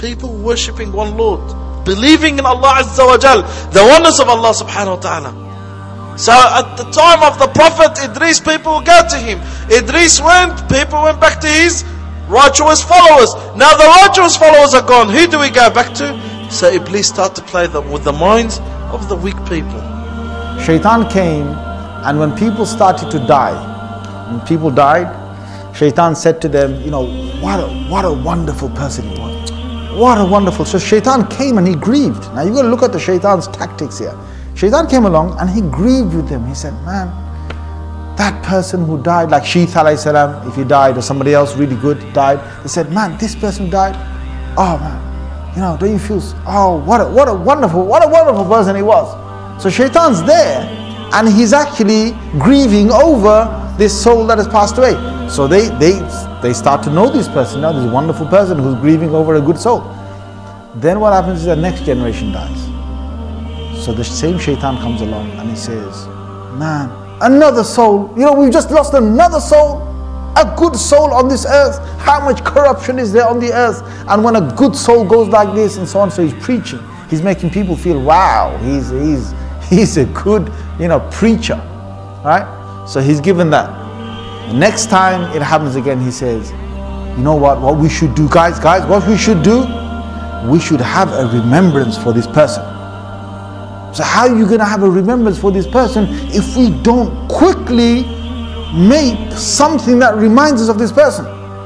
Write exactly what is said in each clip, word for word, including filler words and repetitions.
people worshipping one Lord, believing in Allah Azza wa Jal, the oneness of Allah subhanahu wa ta'ala. So at the time of the Prophet Idris, people would go to him. Idris went, people went back to his righteous followers. Now the righteous followers are gone. Who do we go back to? So Iblis started to play them with the minds of the weak people. Shaitan came, and when people started to die, when people died, Shaitan said to them, you know, what a, what a wonderful person he was. What a wonderful. So Shaitan came and he grieved. Now you've got to look at the Shaitan's tactics here. Shaitan came along and he grieved with them. He said, man, that person who died, like Sheeth alayhi salam, if he died, or somebody else really good died, he said, man, this person died. Oh man, you know, don't you feel, oh, what a, what a wonderful, what a wonderful person he was. So Shaitan's there and he's actually grieving over this soul that has passed away. So they, they, they start to know this person now, this wonderful person who's grieving over a good soul. Then what happens is the next generation dies. So the same Shaitan comes along and he says, man, another soul, you know, we've just lost another soul, a good soul on this earth. How much corruption is there on the earth? And when a good soul goes like this and so on, so he's preaching, he's making people feel, wow, he's, he's, he's a good, you know, preacher, right? So he's given that. The next time it happens again, he says, you know what, what we should do, guys, guys, what we should do, we should have a remembrance for this person. So how are you going to have a remembrance for this person if we don't quickly make something that reminds us of this person?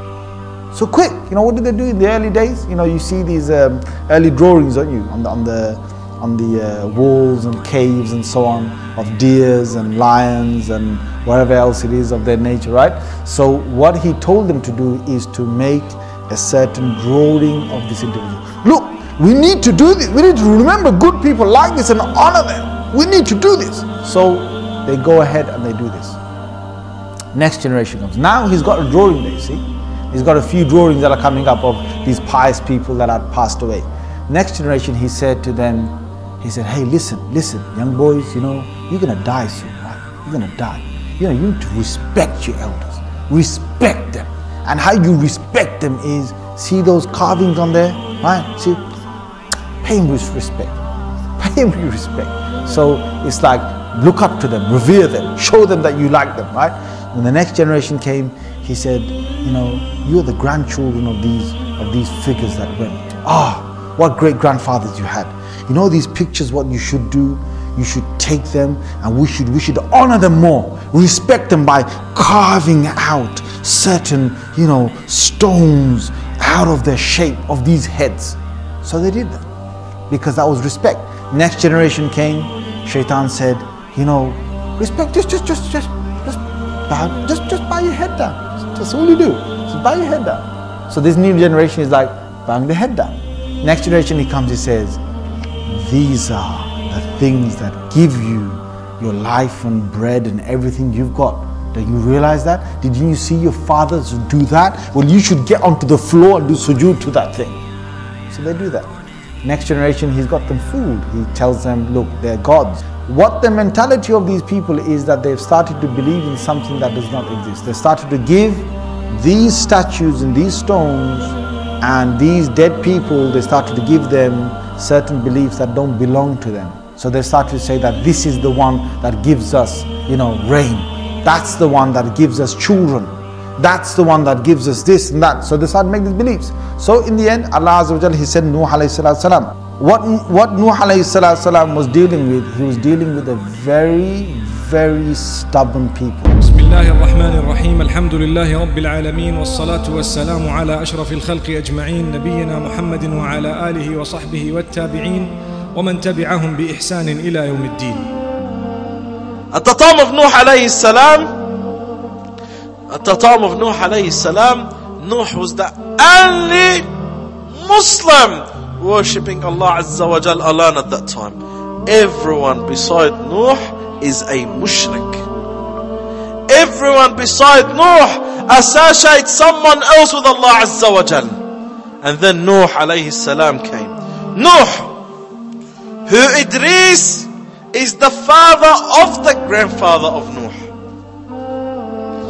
So quick, you know, what did they do in the early days? You know, you see these um, early drawings, don't you, on the, on the, on the uh, walls and caves and so on, of deers and lions and whatever else it is of their nature, right? So what he told them to do is to make a certain drawing of this individual. Look, we need to do this. We need to remember good people like this and honor them. We need to do this. So they go ahead and they do this. Next generation comes. Now he's got a drawing there, you see. He's got a few drawings that are coming up of these pious people that had passed away. Next generation, he said to them, he said, hey, listen, listen, young boys, you know, you're going to die soon, right? You're going to die. You know, you need to respect your elders. Respect them. And how you respect them is, see those carvings on there, right? See, pay him with respect. Pay him with respect. So it's like, look up to them, revere them, show them that you like them, right? When the next generation came, he said, you know, you're the grandchildren of these, of these figures that went. Ah, oh, what great grandfathers you had. You know these pictures, what you should do? You should take them and we should, we should honor them more. Respect them by carving out certain, you know, stones out of the shape of these heads. So they did that because that was respect. Next generation came, Shaitan said, you know, respect, just, just, just, just, just bow, just, just bow your head down. That's all you do. Just bow your head down. So this new generation is like bowing the head down. Next generation, he comes, he says, these are the things that give you your life and bread and everything you've got. Do you realize that? Did you see your fathers do that? Well, you should get onto the floor and do sujood to that thing. So they do that. Next generation, he's got them food. He tells them, look, they're gods. What the mentality of these people is that they've started to believe in something that does not exist. They started to give these statues and these stones and these dead people, they started to give them certain beliefs that don't belong to them. So they started to say that this is the one that gives us, you know, rain. That's the one that gives us children. That's the one that gives us this and that. So they started making these beliefs. So in the end, Allah Azza wa Jalla, He said, Nuh alayhi salatu salam. What, what Nuh alayhi salatu salam was dealing with, he was dealing with a very, very stubborn people. Bismillahir Rahmanir Rahim. Alhamdulillahi Rabbil Alameen. Wassalatu wassalamu ala ashrafil khalqi ajma'in. Nabiyyina Muhammadin wa ala alihi wa sahbihi wa tabi'in. Wa man tabi'ahum bi ihsanin ila yawmiddin. At the time of Nuh alayhi salam, at the time of Nuh alayhi salam, Nuh was the only Muslim worshipping Allah Azza wa Jal alone at that time. Everyone beside Nuh is a mushrik. Everyone beside Nuh associates someone else with Allah Azza wa Jal. And then Nuh alayhi salam came. Nuh, who Idris is the father of the grandfather of Nuh.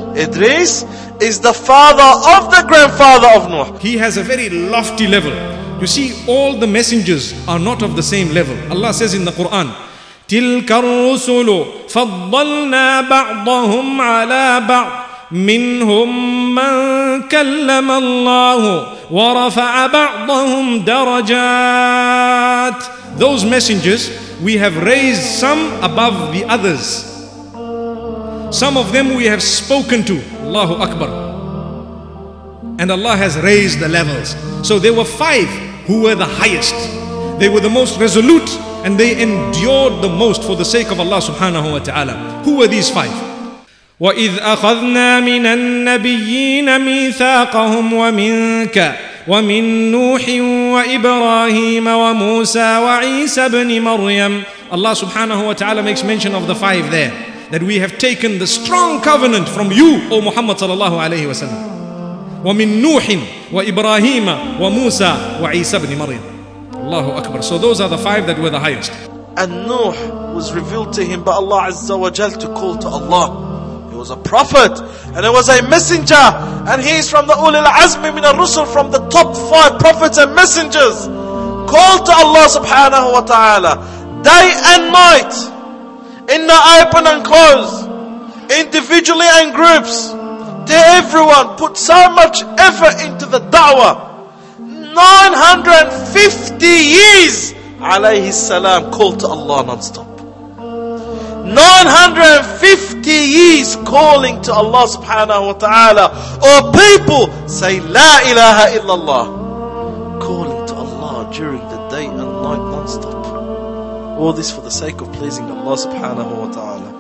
Idris is the father of the grandfather of Nuh. He has a very lofty level You see, all the messengers are not of the same level. Allah says in the Quran, تِلْكَ الرُّسُلُ فَضَّلْنَا بَعْضَهُمْ عَلَى بَعْضٍ مِّنْهُمْ مَنْ كَلَّمَ اللَّهُ وَرَفَعَ بَعْضَهُمْ دَرَجَاتٍ. Those messengers, we have raised some above the others. Some of them we have spoken to. Allahu Akbar. And Allah has raised the levels. So there were five who were the highest. They were the most resolute and they endured the most for the sake of Allah subhanahu wa ta'ala. Who were these five? وَإِذْ أَخَذْنَا مِنَ النَّبِيِّينَ مِيثَاقَهُمْ وَمِنْكَ وَمِنْ نُوحٍ وَإِبْرَاهِيمَ وَمُوسَى وَعِيسَى بْنِ مَرْيَمَ. Allah subhanahu wa ta'ala makes mention of the five there, that we have taken the strong covenant from you, O Muhammad sallallahu alayhi wa sallam. وَمِنْ نُوحٍ وَإِبْرَاهِيمَ وَمُوسَى وَعِيسَى بْنِ مَرْيَمَ. Allahu Akbar. So those are the five that were the highest. And Nuh was revealed to him by Allah Azza wa Jal to call to Allah. He was a prophet and he was a messenger, and he is from the Ulil Azmi min al-Rusul, from the top five prophets and messengers. Called to Allah subhanahu wa ta'ala day and night, in the open and closed, individually and groups, to everyone. Put so much effort into the da'wah. nine hundred fifty years alayhi salam called to Allah non-stop. nine hundred fifty years calling to Allah subhanahu wa ta'ala. Or people say La ilaha illallah, calling to Allah during the day and night non-stop. All this for the sake of pleasing Allah subhanahu wa ta'ala.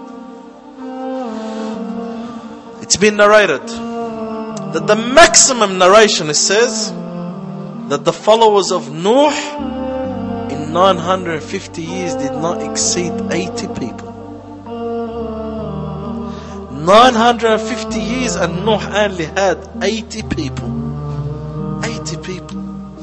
It's been narrated that the maximum narration, it says that the followers of Nuh in nine hundred fifty years did not exceed eighty people. nine hundred fifty years and Nuh only had eighty people. eighty people.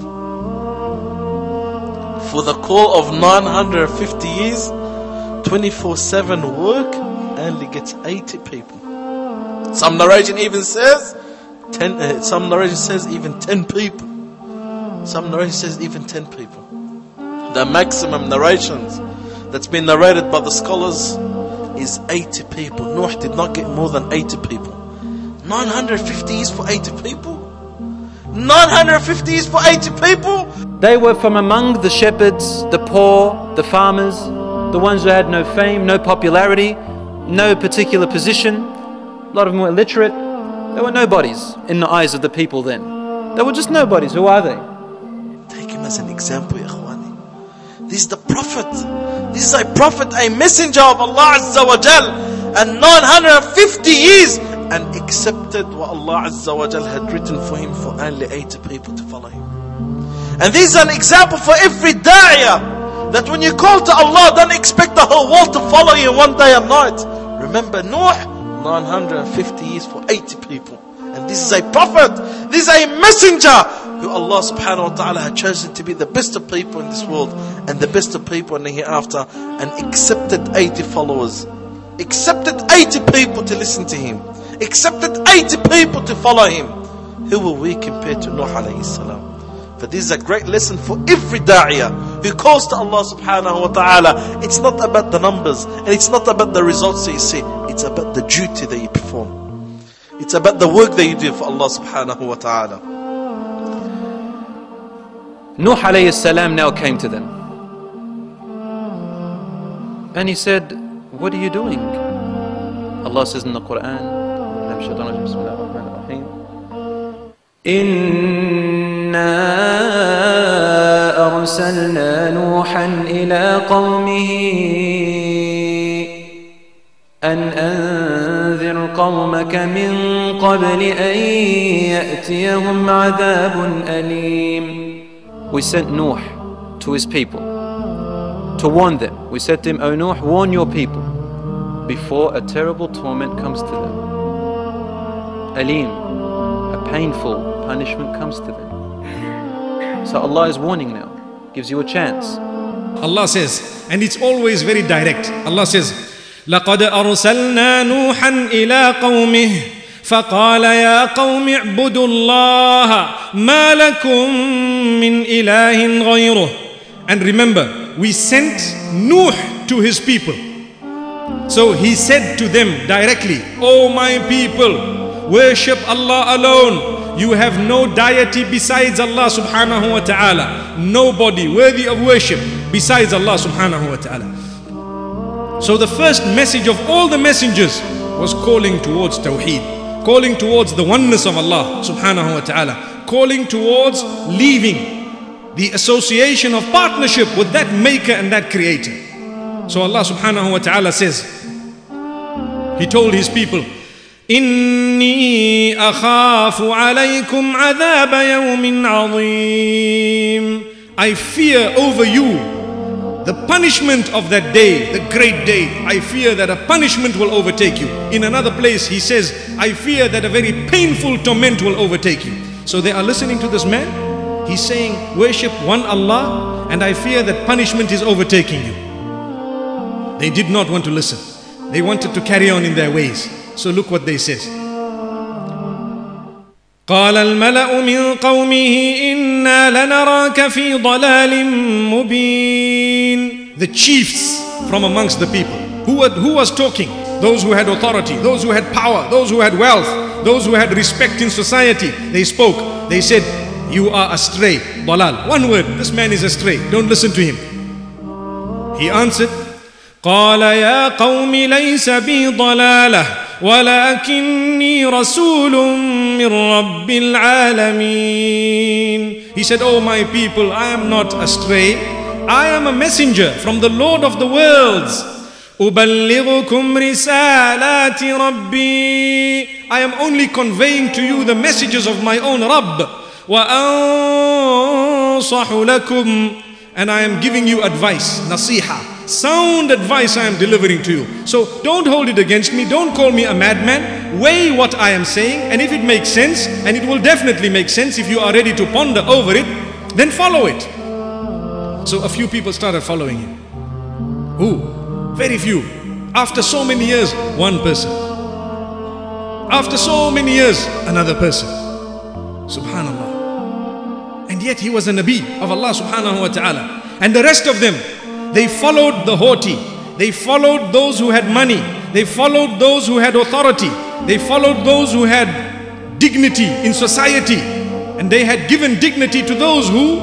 For the call of nine hundred fifty years, twenty-four seven work only gets eighty people. Some narration even says ten, uh, some narration says even ten people. Some narration says even ten people. The maximum narrations that's been narrated by the scholars is eighty people. Nuh did not get more than eighty people. nine hundred fifty years for eighty people? nine hundred fifty years for eighty people? They were from among the shepherds, the poor, the farmers, the ones who had no fame, no popularity, no particular position. A lot of them were illiterate. They were nobodies in the eyes of the people then. They were just nobodies. Who are they? Take him as an example, Ikhwani. This is the Prophet. This is a Prophet, a messenger of Allah Azza wa Jal. And nine hundred fifty years, and accepted what Allah Azza wa Jal had written for him for only eighty people to follow him. And this is an example for every da'iyah, that when you call to Allah, don't expect the whole world to follow you one day and night. Remember Nuh, nine hundred fifty years for eighty people. And this is a prophet, this is a messenger who Allah subhanahu wa ta'ala had chosen to be the best of people in this world and the best of people in the hereafter, and accepted eighty followers, accepted eighty people to listen to him, accepted eighty people to follow him. Who will we compare to Nuh alayhi salam? For this is a great lesson for every da'iyah who calls to Allah subhanahu wa ta'ala. It's not about the numbers and it's not about the results that you see. It's about the duty that you perform. It's about the work that you do for Allah subhanahu wa ta'ala. Nuh alayhi salam now came to them. And he said, what are you doing? Allah says in the Quran, إِنَّا أَرْسَلْنَا نُوحًا إِلَىٰ قَوْمِهِ أَنْ أَنذِرْ قَوْمَكَ مِنْ قَبْلِ أَنْ يَأْتِيَهُمْ عَذَابٌ أَلِيمٌ. We sent Nuh to his people to warn them. We said to him, O Nuh, warn your people before a terrible torment comes to them. Aleem, a painful punishment comes to them. So Allah is warning now, gives you a chance. Allah says, and it's always very direct. Allah says, لَقَدْ أَرْسَلْنَا نُوحًا إِلَىٰ قَوْمِهِ فقال يا قوم اعبدوا الله ما لكم من إله غيره. And remember, we sent Nuh to his people. So he said to them directly, "O my people, worship Allah alone. You have no deity besides Allah subhanahu wa ta'ala. Nobody worthy of worship besides Allah subhanahu wa ta'ala." So the first message of all the messengers was calling towards Tawheed, calling towards the oneness of Allah subhanahu wa ta'ala, calling towards leaving the association of partnership with that maker and that creator. So Allah subhanahu wa ta'ala says, He told His people, "Inni akhafu alaykum adhab yawmin azim." I fear over you the punishment of that day, the great day. I fear that a punishment will overtake you. In another place He says, I fear that a very painful torment will overtake you. So they are listening to this man. He's saying, worship one Allah, and I fear that punishment is overtaking you. They did not want to listen. They wanted to carry on in their ways. So look what they says. قال الملأ من قومه إنا لنراك في ضلال مبين. The chiefs from amongst the people. Who, had, who was talking? Those who had authority, those who had power, those who had wealth, those who had respect in society. They spoke. They said, "You are astray." Dalal. One word. This man is astray. Don't listen to him. He answered, قال يا قوم ليس بي ضلالة ولكني رسول من رب العالمين. He said, "Oh my people, I am not astray. I am a messenger from the Lord of the worlds. أبلغكم رسالات ربي. I am only conveying to you the messages of my own Rabb. وأنصح لكم. And I am giving you advice, nasiha. Sound advice I am delivering to you. So don't hold it against me. Don't call me a madman. Weigh what I am saying, and if it makes sense, and it will definitely make sense if you are ready to ponder over it, then follow it." So a few people started following him. Who? Very few. After so many years, one person. After so many years, another person. Subhanallah. And yet he was a Nabi of Allah subhanahu wa ta'ala. And the rest of them, they followed the haughty. They followed those who had money. They followed those who had authority. They followed those who had dignity in society. And they had given dignity to those who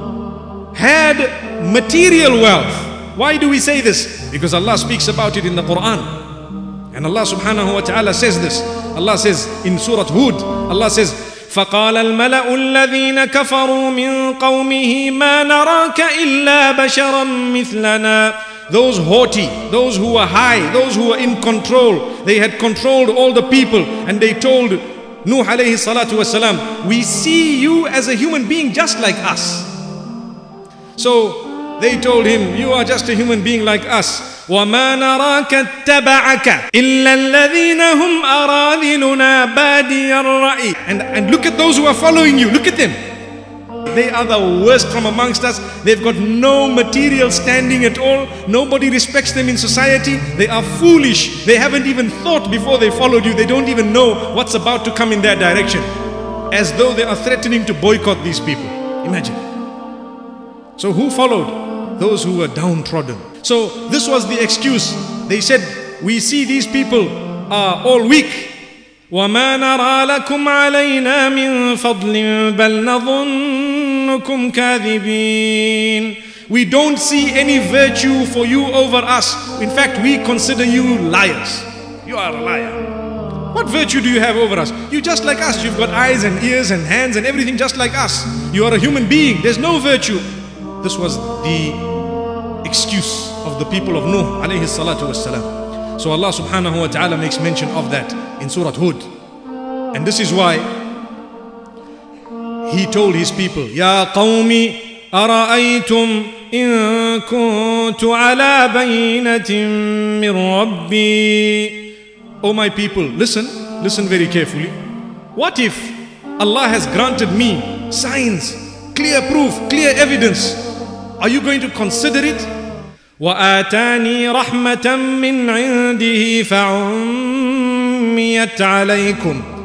had material wealth. Why do we say this? Because Allah speaks about it in the Quran. And Allah subhanahu wa ta'ala says this. Allah says in Surah Hud, Allah says, فقال الملأ الذين كفروا من قومه ما نراك إلا بشرا مثلنا. Those haughty, those who were high, those who were in control, they had controlled all the people, and they told Nuh alayhi salatu wasalam, "We see you as a human being just like us." So they told him, "You are just a human being like us. وَمَا نَرَاكَ اتَّبَعَكَ إِلَّا الَّذِينَ هُمْ أَرَاذِلُنَا بَادِيَ الرَّأْيِ." And, and look at those who are following you. Look at them. They are the worst from amongst us. They've got no material standing at all. Nobody respects them in society. They are foolish. They haven't even thought before they followed you. They don't even know what's about to come in their direction. As though they are threatening to boycott these people. Imagine. So who followed? Those who were downtrodden. So this was the excuse. They said, "We see these people are all weak. وَمَا نَرَى لَكُمْ عَلَيْنَا مِنْ فَضْلٍ بَلْ نَظُنُّكُمْ كَاذِبِينَ." We don't see any virtue for you over us. In fact, we consider you liars. You are a liar. What virtue do you have over us? You're just like us. You've got eyes and ears and hands and everything just like us. You are a human being. There's no virtue. This was the excuse of the people of Nuh alayhi salatu wassalam. So Allah subhanahu wa ta'ala makes mention of that in Surah Hud. And this is why He told His people, "Ya qawmi ara'aytum in kuntu ala bayinatin min rabbi." Oh my people, listen, listen very carefully. What if Allah has granted me signs, clear proof, clear evidence? Are you going to consider it? وَآتَانِي رَحْمَةً مِّنْ عِنْدِهِ فَعُمِّيَتْ عَلَيْكُمْ.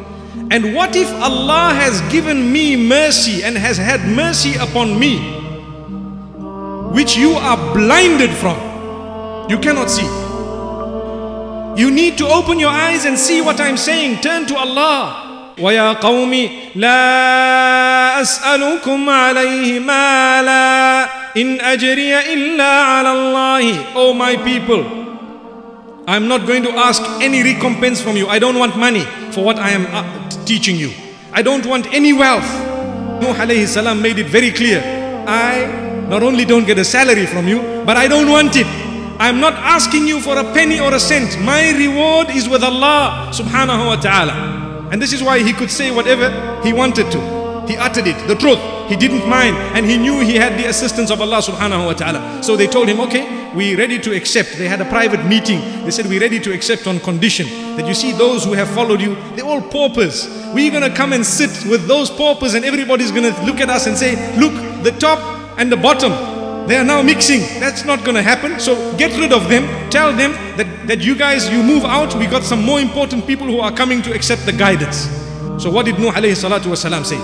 And what if Allah has given me mercy and has had mercy upon me, which you are blinded from? You cannot see. You need to open your eyes and see what I'm saying. Turn to Allah. وَيَا قَوْمِ لَا أَسْأَلُكُمْ عَلَيْهِ مَالًا إِنْ أَجْرِيَ إِلَّا عَلَى اللَّهِ. Oh my people, I'm not going to ask any recompense from you. I don't want money for what I am teaching you. I don't want any wealth. Nuh alayhi salam made it very clear. I not only don't get a salary from you, but I don't want it. I'm not asking you for a penny or a cent. My reward is with Allah subhanahu wa ta'ala. And this is why he could say whatever he wanted to. He uttered it, the truth. He didn't mind, and he knew he had the assistance of Allah subhanahu wa ta'ala. So they told him, okay, we're ready to accept. They had a private meeting. They said, we're ready to accept on condition that you see those who have followed you, they're all paupers. We're going to come and sit with those paupers, and everybody's going to look at us and say, look, the top and the bottom, they are now mixing. That's not going to happen. So get rid of them. Tell them that, that you guys, you move out. We got some more important people who are coming to accept the guidance. So what did Nuh alayhi salatu wasalam say?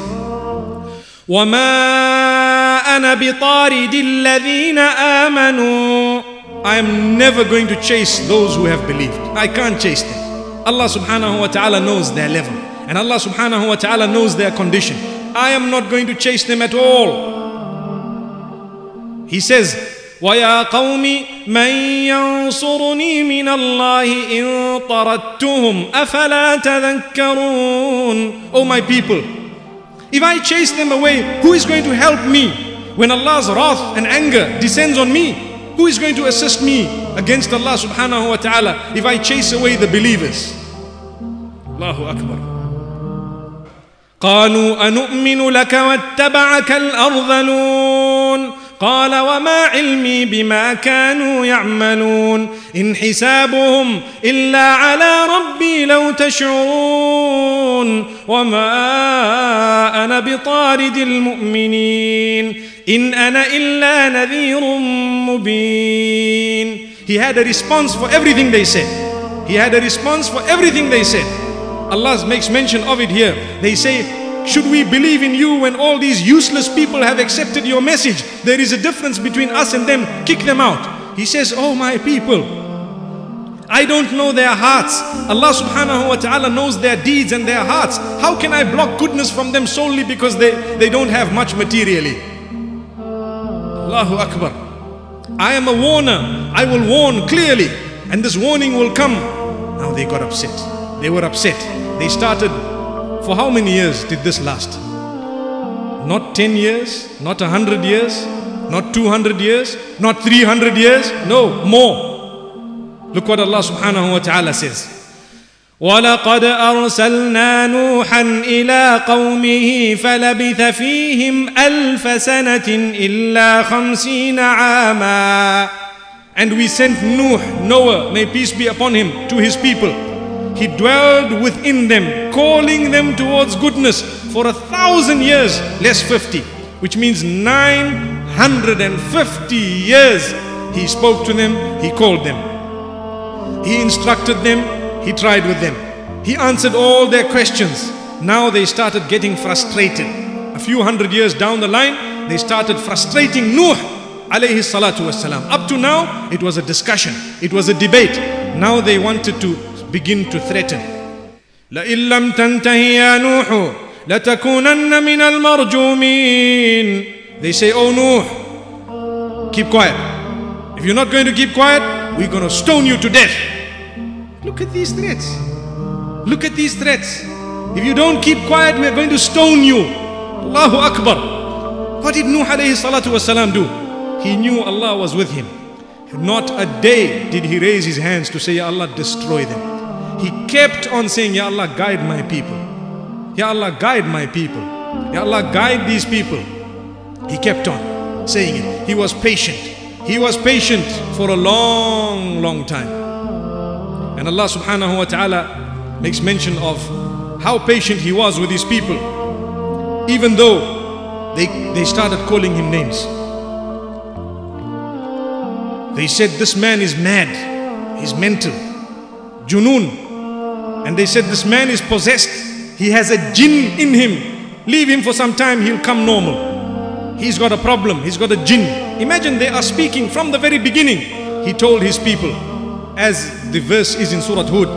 وَمَا أَنَا بِطَارِدِ الَّذِينَ آمَنُوا. I am never going to chase those who have believed. I can't chase them. Allah subhanahu wa ta'ala knows their level. And Allah subhanahu wa ta'ala knows their condition. I am not going to chase them at all. He says, وَيَا قَوْمِ مَنْ يَنْصُرُنِي مِنَ اللَّهِ إِن طَرَدتُّهُمْ أَفَلَا تَذَكَّرُونَ. Oh my people, if I chase them away, who is going to help me when Allah's wrath and anger descends on me? Who is going to assist me against Allah subhanahu wa ta'ala if I chase away the believers? Allahu Akbar. قَالُوا أَنُؤْمِنُ لَكَ وَاتَّبَعَكَ الْأَرْذَلُونَ. قال وما علمي بما كانوا يعملون إن حسابهم إلا على ربي لو تشعرون وما أنا بطارد المؤمنين إن أنا إلا نذير مبين. He had a response for everything they said. He had a response for everything they said. Allah makes mention of it here. They say, should we believe in you when all these useless people have accepted your message? There is a difference between us and them. Kick them out. He says, oh my people, I don't know their hearts. Allah subhanahu wa ta'ala knows their deeds and their hearts. How can I block goodness from them solely because they, they don't have much materially? Allahu Akbar. I am a warner. I will warn clearly. And this warning will come. Now they got upset. They were upset. They started. For how many years did this last? Not ten years, not a hundred years, not two hundred years, not three hundred years. No, more. Look what Allah subhanahu wa ta'ala says. وَلَقَدْ أَرْسَلْنَا نُوحًا إِلَىٰ قَوْمِهِ فَلَبِثَ فِيهِمْ أَلْفَ سَنَةٍ إِلَّا خَمْسِينَ عَامًا. And we sent Nuh, Noah, may peace be upon him, to his people. He dwelled within them, calling them towards goodness for a thousand years, less fifty, which means nine hundred fifty years. He spoke to them, he called them. He instructed them, he tried with them. He answered all their questions. Now they started getting frustrated. A few hundred years down the line, they started frustrating Nuh alayhi salatu wassalam. Up to now, it was a discussion, it was a debate. Now they wanted to begin to threaten. لَإِن لَمْ تَنْتَهِ يَا نُوحُ لَتَكُونَنَّ مِنَ الْمَرْجُومِينَ. They say, oh Nuh, keep quiet. If you're not going to keep quiet, we're going to stone you to death. Look at these threats. Look at these threats. If you don't keep quiet, we are going to stone you. Allahu Akbar. What did Nuh alayhi salatu wasalam do? He knew Allah was with him. Not a day did he raise his hands to say, Ya Allah, destroy them. He kept on saying, Ya Allah, guide my people. Ya Allah, guide my people. Ya Allah, guide these people. He kept on saying it. He was patient. He was patient for a long, long time. And Allah subhanahu wa ta'ala makes mention of how patient he was with his people. Even though they, they started calling him names. They said, this man is mad. He's mental. Junoon. And they said, this man is possessed. he has a jinn in him. Leave him for some time, he'll come normal. He's got a problem, he's got a jinn. Imagine they are speaking from the very beginning. He told his people, as the verse is in Surah Hud,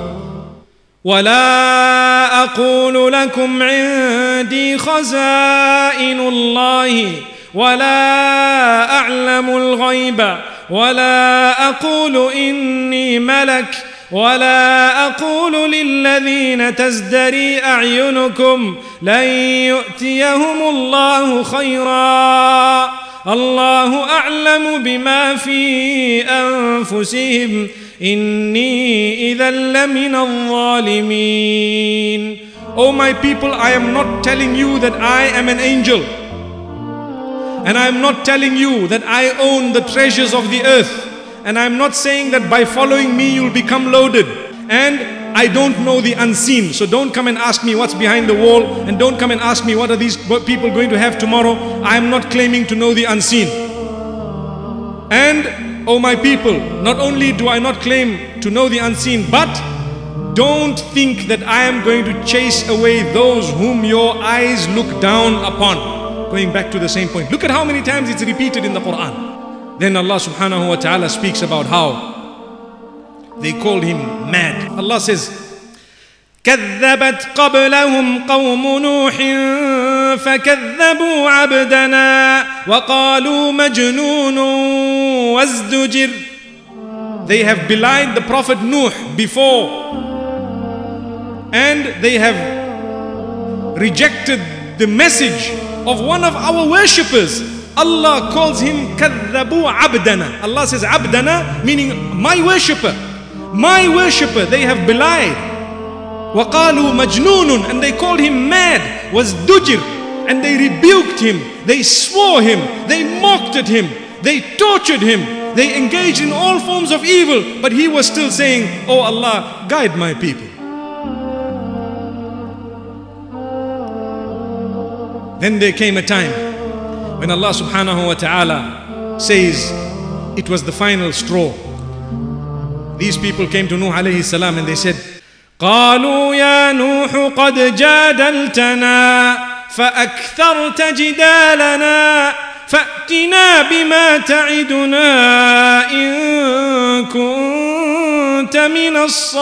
وَلَا أَقُولُ لَكُمْ عِنْدِي خَزَائِنُ اللَّهِ وَلَا أَعْلَمُ الْغَيْبَ وَلَا أَقُولُ إِنِّي مَلَكٌ ولا أقول للذين تزدري أعينكم لن يؤتيهم الله خيرا الله أعلم بما في أنفسهم إني إذا لمن الظالمين. O my people, I am not telling you that I am an angel, and I am not telling you that I own the treasures of the earth. And I'm not saying that by following me you'll become loaded. And I don't know the unseen. So don't come and ask me what's behind the wall. And don't come and ask me what are these people going to have tomorrow. I'm not claiming to know the unseen. And, oh my people, not only do I not claim to know the unseen, but don't think that I am going to chase away those whom your eyes look down upon. Going back to the same point. Look at how many times it's repeated in the Quran. Then Allah subhanahu wa ta'ala speaks about how they called him mad. Allah says, كذبت قبلهم قوم نوح فكذبوا عبدنا وقالوا مجنون وازدجر. They have belied the Prophet Nuh before, and they have rejected the message of one of our worshippers. Allah calls him كذبوا عبدنا. Allah says عبدنا, meaning my worshipper. My worshipper, they have belied. وقالوا مجنون, and they called him mad. وازدجر, and they rebuked him. They swore him. They mocked at him. They tortured him. They engaged in all forms of evil. But he was still saying, oh Allah, guide my people. Then there came a time when Allah subhanahu wa ta'ala says it was the final straw. These people came to Nuh alayhi salam and they said, قالوا يا نوح قد جادلتنا فأكثرت جدالنا فأتنا بما تعدنا إن كنت من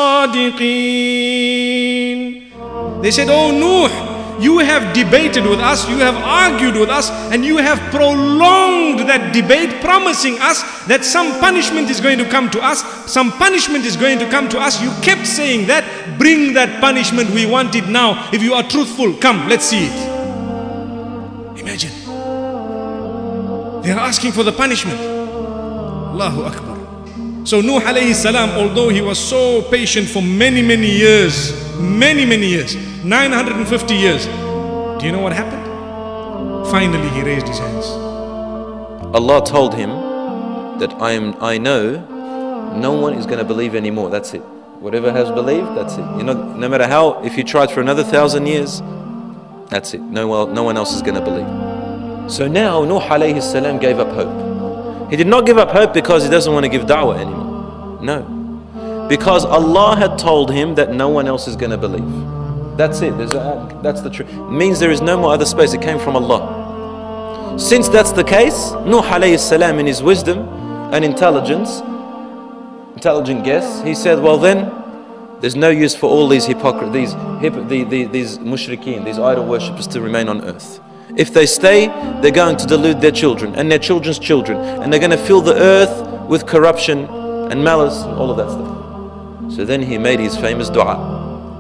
الصادقين. They said, oh Nuh, you have debated with us, you have argued with us, and you have prolonged that debate, promising us that some punishment is going to come to us, some punishment is going to come to us. You kept saying that, bring that punishment, we want it now. If you are truthful, come, let's see it. Imagine. They are asking for the punishment. Allahu Akbar. So Nuh alayhi salam, although he was so patient for many, many years, many, many years, nine hundred fifty years. Do you know what happened? Finally he raised his hands. Allah told him that I am, I know no one is going to believe anymore. That's it. Whatever has believed, that's it. You know, no matter how, if you tried for another thousand years, that's it. No one, no one else is going to believe. So now Nuh alayhi salam gave up hope. He did not give up hope because he doesn't want to give da'wah anymore. No. Because Allah had told him that no one else is going to believe. That's it. There's a, that's the truth. It means there is no more other space. It came from Allah. Since that's the case, Nuh alayhi salam, in his wisdom and intelligence, intelligent guess, he said, well then, there's no use for all these hypocrites, these, hip, the, the, these mushrikeen, these idol worshippers to remain on earth. If they stay, they're going to delude their children and their children's children, and they're going to fill the earth with corruption and malice and all of that stuff. So then he made his famous dua.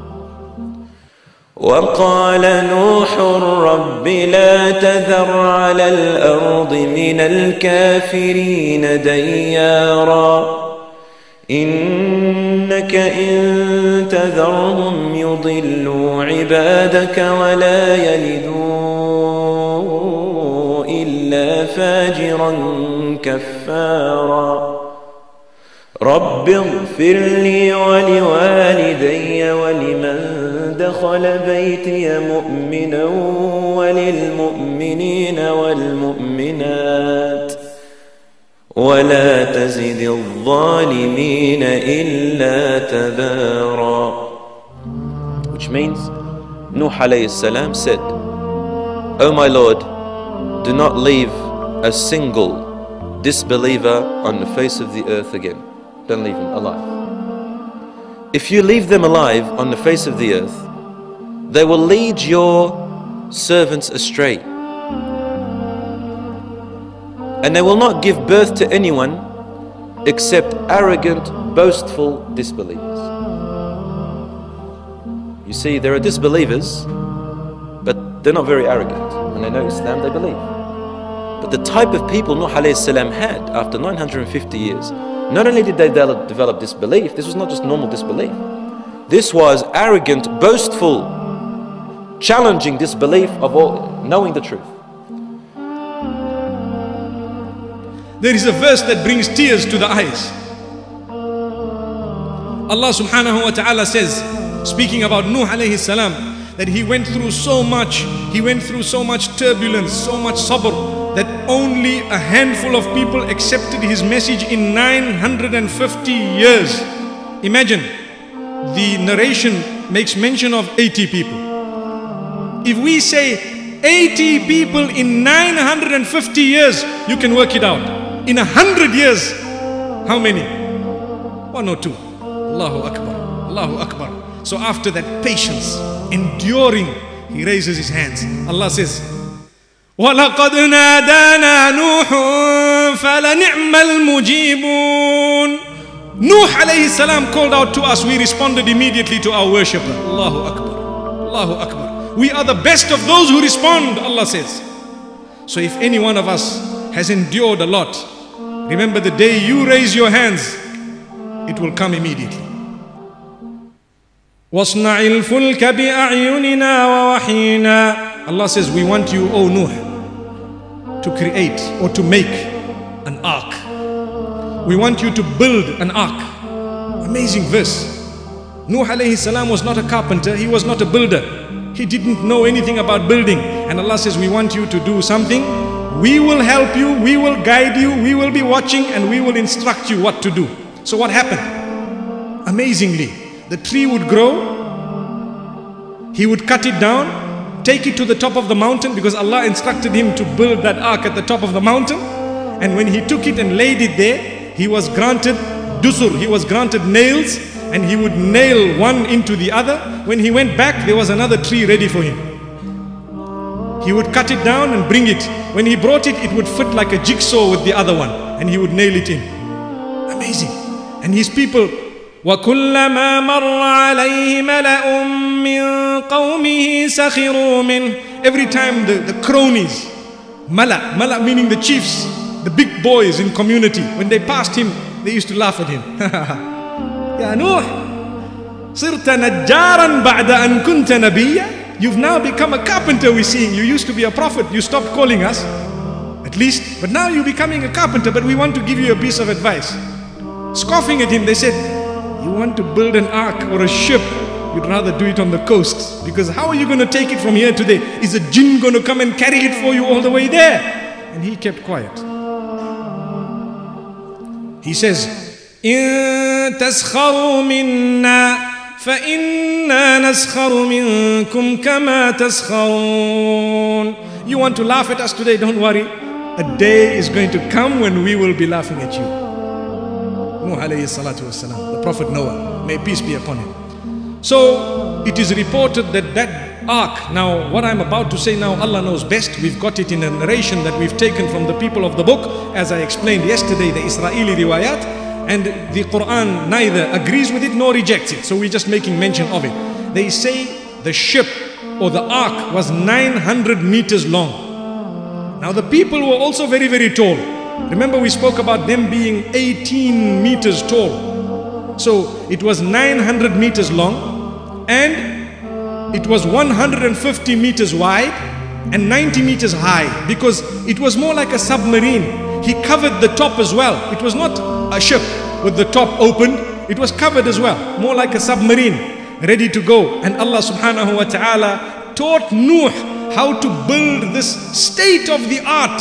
وقال نوح رب لا تذر على الأرض من الكافرين ديارا إنك إن تذرهم يضلوا عبادك ولا يلدوا إلا فاجرا كفارا رب اغفر لي ولوالدي ولمن دخل بيتي مؤمنا وللمؤمنين والمؤمنات ولا تزد الظالمين إلا تبارا. Which means Nuh alayhi salam said, "O my Lord, do not leave a single disbeliever on the face of the earth again. Don't leave them alive. If you leave them alive on the face of the earth, they will lead your servants astray. And they will not give birth to anyone except arrogant, boastful disbelievers." You see, there are disbelievers, but they're not very arrogant. When they know Islam, they believe. But the type of people Nuh alayhi salam had after nine hundred fifty years, not only did they develop disbelief, this was not just normal disbelief. This was arrogant, boastful, challenging disbelief of all, knowing the truth. There is a verse that brings tears to the eyes. Allah subhanahu wa ta'ala says, speaking about Nuh alayhi salam, that he went through so much, he went through so much turbulence, so much sabr, that only a handful of people accepted his message in nine hundred fifty years. Imagine, the narration makes mention of eighty people. If we say eighty people in nine hundred fifty years, you can work it out. In a hundred years, how many? One or two. Allahu Akbar, Allahu Akbar. So after that patience, enduring, he raises his hands. Allah says, وَلَقَدْ نَادَانَا نُوحٌ فَلَنِعْمَ الْمُجِيبُونَ. Nuh alayhi salam called out to us, we responded immediately to our worshipper. Allahu Akbar, Allahu Akbar. We are the best of those who respond, Allah says. So if any one of us has endured a lot, remember the day you raise your hands, it will come immediately. وَاصْنَعِ الْفُلْكَ بِأَعْيُنِنَا وَوَحْيِنَا. Allah says, we want you, O Nuh, to create or to make an ark. We want you to build an ark. Amazing verse. Nuh alayhi salam was not a carpenter, he was not a builder. He didn't know anything about building. And Allah says, we want you to do something. We will help you, we will guide you, we will be watching, and we will instruct you what to do. So what happened? Amazingly, the tree would grow, he would cut it down, take it to the top of the mountain, because Allah instructed him to build that ark at the top of the mountain. And when he took it and laid it there, he was granted dusur, he was granted nails, and he would nail one into the other. When he went back, there was another tree ready for him. He would cut it down and bring it. When he brought it, it would fit like a jigsaw with the other one, and he would nail it in. Amazing. And his people, وَكُلَّمَا مَرَّ عَلَيْهِ مَلَأٌ مِّن قَوْمِهِ سَخِرُوا مِنْهُ. Every time the, the cronies, mala, mala meaning the chiefs, the big boys in community, when they passed him, they used to laugh at him. Ya Nuh, صِرْتَ نَجَّارًا بَعْدَ أَن كُنْتَ نَبِيًّا. You've now become a carpenter, we're seeing. You used to be a prophet, you stopped calling us, at least, but now you're becoming a carpenter, but we want to give you a piece of advice. Scoffing at him, they said, you want to build an ark or a ship, you'd rather do it on the coast, because how are you going to take it from here to there? Is a jinn going to come and carry it for you all the way there? And he kept quiet. He says, إِن تَسْخَرُوا مِنَّا فَإِنَّا نَسْخَرُ مِنكُمْ كَمَا تَسْخَرُونَ. You want to laugh at us today? Don't worry. A day is going to come when we will be laughing at you. Nuh alayhi salatu wassalam, the Prophet Noah, may peace be upon him. So it is reported that that ark, now what I'm about to say now, Allah knows best. We've got it in a narration that we've taken from the people of the book, as I explained yesterday, the Israeli riwayat. And the Quran neither agrees with it nor rejects it. So we're just making mention of it. They say the ship or the ark was nine hundred meters long. Now the people were also very, very tall. Remember we spoke about them being eighteen meters tall. So it was nine hundred meters long, and it was one hundred fifty meters wide and ninety meters high, because it was more like a submarine. He covered the top as well. It was not a ship with the top opened, it was covered as well, more like a submarine, ready to go. And Allah subhanahu wa ta'ala taught Nuh how to build this state-of-the-art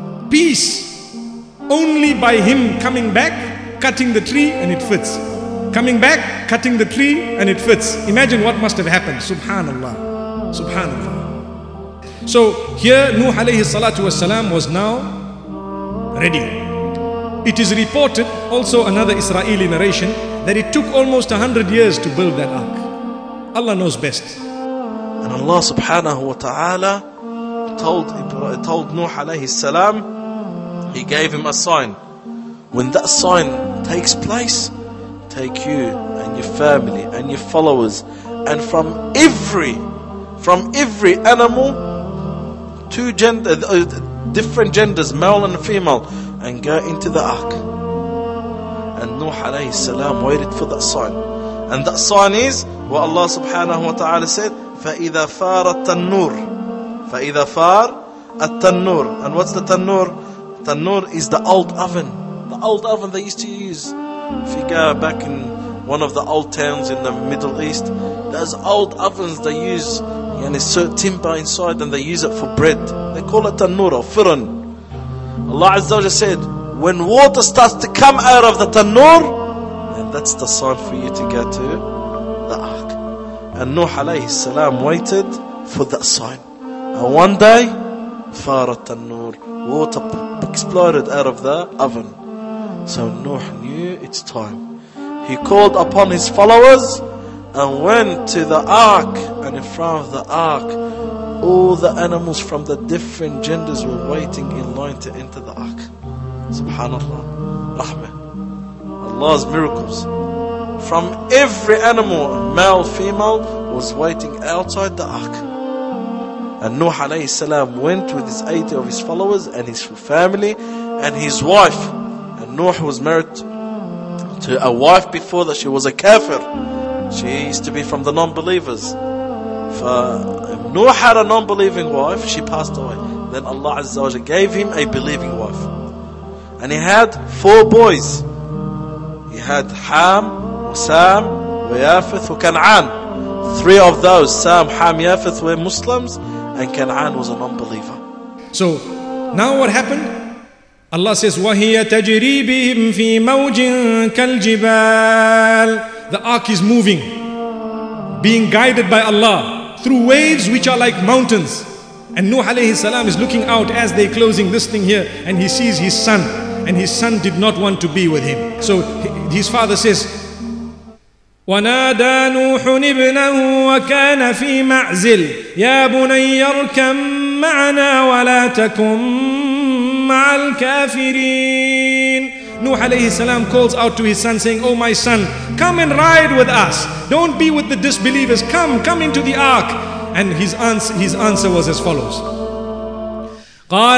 piece only by him coming back, cutting the tree, and it fits. coming back, cutting the tree, and it fits. Imagine what must have happened. Subhanallah. Subhanallah. So here Nuh alayhi salatu wasalam was now ready. It is reported, also another Israeli narration, that it took almost a hundred years to build that ark. Allah knows best. And Allah subhanahu wa ta'ala told, told Nuh alayhi salam, He gave him a sign. When that sign takes place, take you and your family and your followers, and from every, from every animal, two gender, uh, different genders, male and female, and go into the ark. And Nuh alayhi salam waited for that sign. And that sign is what Allah subhanahu wa ta'ala said, فَإِذَا فَارَ التَّنُّورِ فَإِذَا فَارَ التَّنُّورِ. And what's the tannoor? Tannoor is the old oven. The old oven they used to use. If you go back in one of the old towns in the Middle East, those old ovens they use, and it's so timber inside, and they use it for bread. They call it tannoor or furan. Allah Azza wa Jalla said, when water starts to come out of the tannoor, then that's the sign for you to go to the ark. And Nuh alayhi salam waited for that sign. And one day, farat tannoor, water exploded out of the oven. So Nuh knew it's time. He called upon his followers and went to the ark. And in front of the ark, all the animals from the different genders were waiting in line to enter the ark. Subhanallah. Rahmah. Allah's miracles. From every animal, male, female, was waiting outside the ark. And Nuh alayhi salam went with his eighty of his followers and his family and his wife. And Nuh was married to a wife before that. She was a kafir. She used to be from the non-believers. For Nuh had a non-believing wife, she passed away. Then Allah Azza wa Jalla gave him a believing wife. And he had four boys. He had Ham, Sam, Yafith, and Canaan. Three of those, Sam, Ham, Yafith, were Muslims, and Canaan was a non-believer. So now what happened? Allah says, وَهِيَ تَجْرِي بِهِمْ فِي مَوْجٍ كَالْجِبَالِ. The ark is moving, being guided by Allah through waves which are like mountains. And Nuh alayhi salam is looking out as they're closing this thing here, and he sees his son, and his son did not want to be with him. So his father says, وَنَادَى نُوحٌ ابْنَهُ وَكَانَ فِي مَعْزِلٍ يَا بُنَيَّ ارْكَبْ مَعَنَا وَلَا تَكُنْ مَعَ الْكَافِرِينَ. Nuh alayhi salam calls out to his son saying, oh my son, come and ride with us. Don't be with the disbelievers. Come, come into the ark. And his answer, his answer was as follows. قَالَ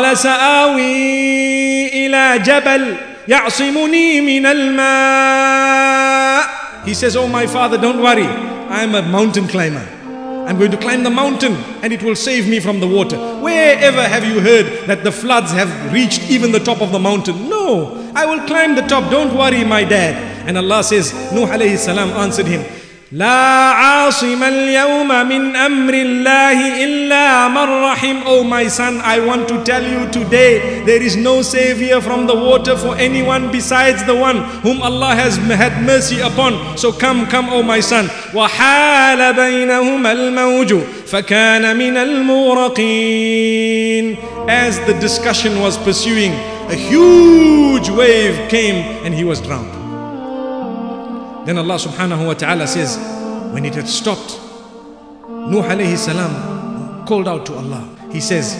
سَآوِي إِلَى جَبَلٍ يَعْصِمُنِي مِنَ الْمَاءِ. He says, oh my father, don't worry. I am a mountain climber. I'm going to climb the mountain and it will save me from the water. Wherever have you heard that the floods have reached even the top of the mountain? No, I will climb the top. Don't worry, my dad. And Allah says, Nuh alayhi salam answered him, لا عاصم اليوم من أمر الله إلا من رحم. Oh my son, I want to tell you today, there is no savior from the water for anyone besides the one whom Allah has had mercy upon. So come, come, oh my son. وحال بينهما الموج فكان من المغرقين. As the discussion was pursuing, a huge wave came and he was drowned. Then Allah subhanahu wa ta'ala says, when it had stopped, Nuh alayhi salam called out to Allah. He says,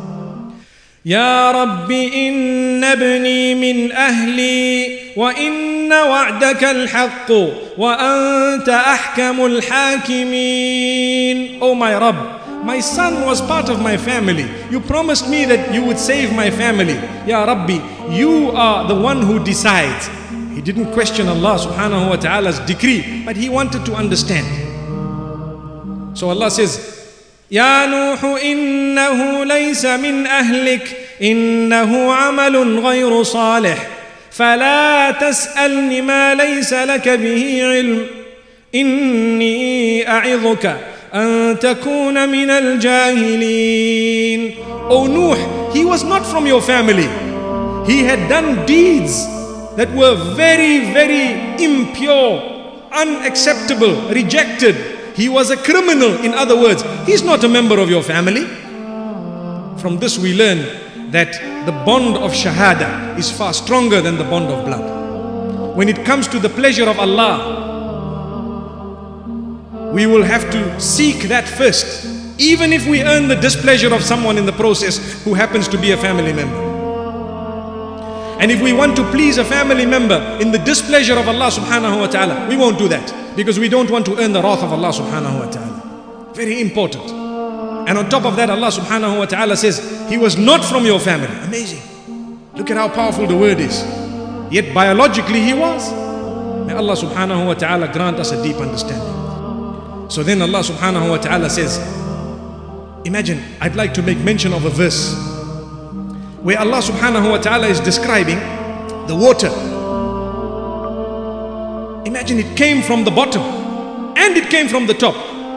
Ya Rabbi inna ibni min ahli wa inna wa'daka al-haqqu wa anta ahkamul hakimin. Oh my Rabb, my son was part of my family. You promised me that you would save my family. Ya Rabbi, you are the one who decides. He didn't question Allah subhanahu wa ta'ala's decree, but he wanted to understand. So Allah says, Ya Nuh innahu laysa min ahlik, innahu amalun ghayru salih, fala tas'alni ma laysa laka bihi ilm, inni a'idhuka an takuna min al-jahilin. O Nuh, he was not from your family. He had done deeds that were very, very impure unacceptable, rejected. He was a criminal, in other words. He's not a member of your family. From this we learn that the bond of shahada is far stronger than the bond of blood. When it comes to the pleasure of Allah, we will have to seek that first, even if we earn the displeasure of someone in the process who happens to be a family member. And if we want to please a family member in the displeasure of Allah subhanahu wa ta'ala, we won't do that, because we don't want to earn the wrath of Allah subhanahu wa ta'ala. Very important. And on top of that, Allah subhanahu wa ta'ala says, he was not from your family. Amazing. Look at how powerful the word is. Yet biologically he was. May Allah subhanahu wa ta'ala grant us a deep understanding. So then Allah subhanahu wa ta'ala says, imagine, I'd like to make mention of a verse where Allah subhanahu wa ta'ala is describing the water. Imagine, it came from the bottom and it came from the top.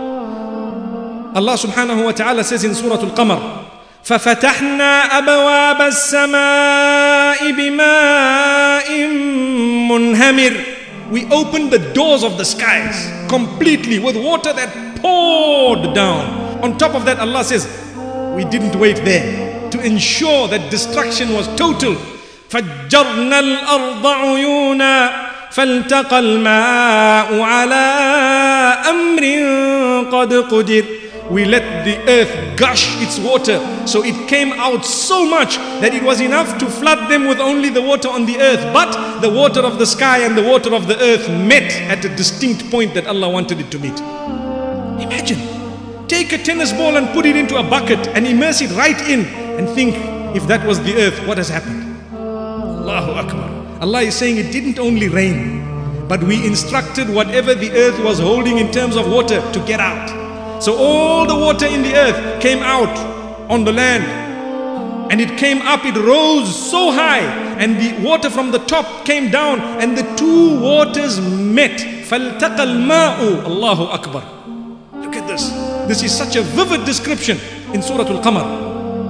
Allah subhanahu wa ta'ala says in Surah Al-Qamar, فَفَتَحْنَا أَبْوَابَ السَّمَاءِ بِمَاءٍ مُنْهَمِرٍ. We opened the doors of the skies completely with water that poured down. On top of that, Allah says, we didn't wait there. To ensure that destruction was total, فَجَّرْنَا الْأَرْضَ عُيُونًا فَالْتَقَى الْمَاءُ عَلَىٰ أَمْرٍ قَدْ قُدِرٍ. We let the earth gush its water, so it came out so much that it was enough to flood them with only the water on the earth. But the water of the sky and the water of the earth met at a distinct point that Allah wanted it to meet. Imagine, take a tennis ball and put it into a bucket and immerse it right in, and think, if that was the earth, what has happened? Allahu Akbar. Allah is saying it didn't only rain, but we instructed whatever the earth was holding in terms of water to get out. So all the water in the earth came out on the land, and it came up, it rose so high, and the water from the top came down, and the two waters met. فَالْتَقَى الْمَاءُ. Allahu Akbar. Look at this. This is such a vivid description in Surah Al-Qamar.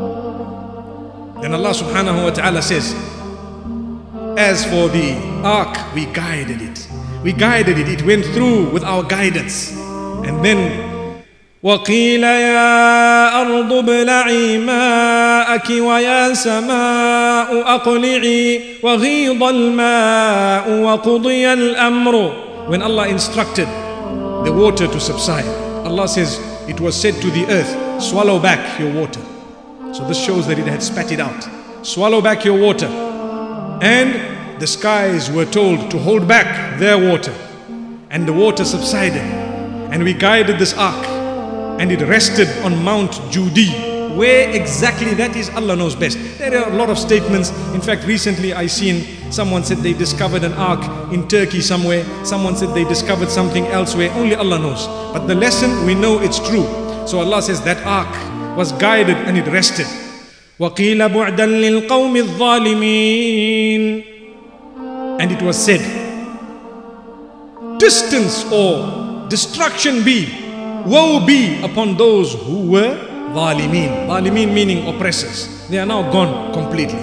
Then Allah subhanahu wa ta'ala says, as for the ark, we guided it. We guided it. It went through with our guidance. And then, وَقِيلَ يَا أَرْضُ ابْلَعِي مَاءَكِ وَيَا سَمَاءُ أَقْلِعِي وَغِيضَ الْمَاءُ وَقُضِيَ الْأَمْرُ. When Allah instructed the water to subside, Allah says, it was said to the earth, swallow back your water. So this shows that it had spat it out. Swallow back your water. And the skies were told to hold back their water. And the water subsided. And we guided this ark, and it rested on Mount Judi. Where exactly that is, Allah knows best. There are a lot of statements. In fact, recently I seen someone said they discovered an ark in Turkey somewhere. Someone said they discovered something elsewhere. Only Allah knows. But the lesson, we know it's true. So Allah says that ark was guided and it rested. وَقِيلَ بُعْدًا لِلْقَوْمِ الظَّالِمِينَ. And it was said, distance or destruction be, woe be upon those who were ظالمين. ظالمين meaning oppressors. They are now gone completely.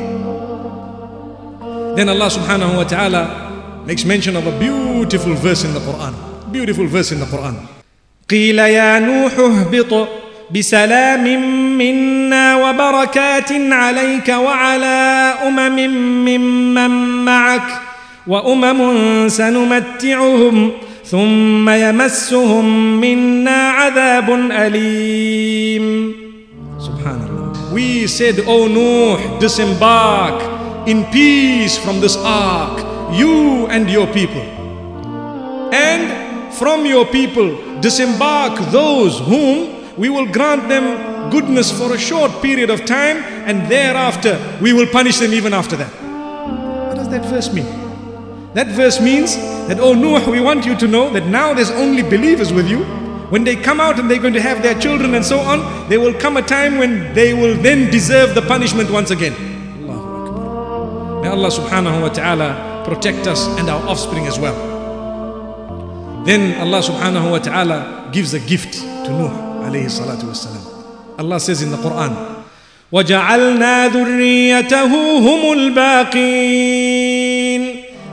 Then Allah subhanahu wa ta'ala makes mention of a beautiful verse in the Quran. Beautiful verse in the Quran. قِيلَ يَا نُوحُ اهْبِطْ بسلام منا وبركات عليك وعلى أمم ممن معك وأمم سنمتعهم ثم يمسهم منا عذاب أليم. Subhanallah. We said, O Nuh, disembark in peace from this ark, you and your people. And from your people disembark those whom we will grant them goodness for a short period of time, and thereafter we will punish them even after that. What does that verse mean? That verse means that, oh Nuh, we want you to know that now there's only believers with you. When they come out and they're going to have their children and so on, there will come a time when they will then deserve the punishment once again. Allahu Akbar. May Allah subhanahu wa ta'ala protect us and our offspring as well. Then Allah subhanahu wa ta'ala gives a gift to Nuh alayhi salatu wassalam. Allah says in the Quran, وَجَعَلْنَا ذُرِّيَّتَهُ هُمُ الْبَاقِينَ.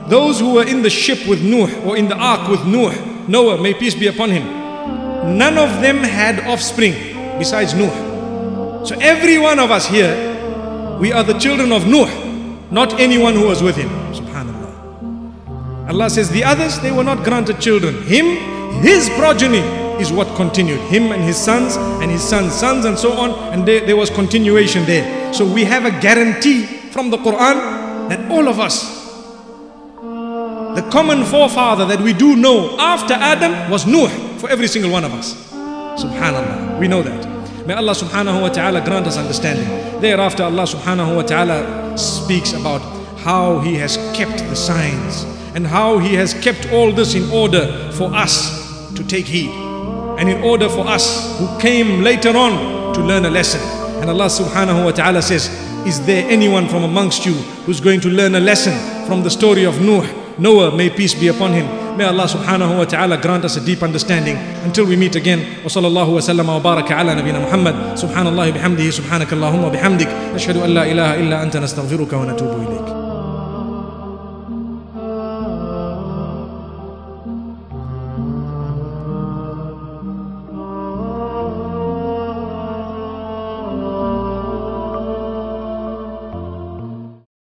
those who were in the ship with Nuh, or in the ark with Nuh, Noah, may peace be upon him, none of them had offspring besides Nuh. So every one of us here, we are the children of Nuh, not anyone who was with him. Subhanallah. Allah says the others, they were not granted children. Him, his progeny is what continued. Him and his sons and his sons' sons and so on, and there, there was continuation there. So we have a guarantee from the Quran that all of us, the common forefather that we do know after Adam was Nuh for every single one of us. Subhanallah, we know that. May Allah subhanahu wa ta'ala grant us understanding. Thereafter Allah subhanahu wa ta'ala speaks about how He has kept the signs and how He has kept all this in order for us to take heed, and in order for us who came later on to learn a lesson. And Allah subhanahu wa ta'ala says, is there anyone from amongst you who's going to learn a lesson from the story of Nuh, Noah, may peace be upon him? May Allah subhanahu wa ta'ala grant us a deep understanding. Until we meet again, wa sallallahu wa sallam wa baraka ala nabina Muhammad. Subhanallah bihamdihi, subhanakallahumma bihamdik. Nashhadu an la ilaha illa anta nastaghfiruka wa natubu ilayk.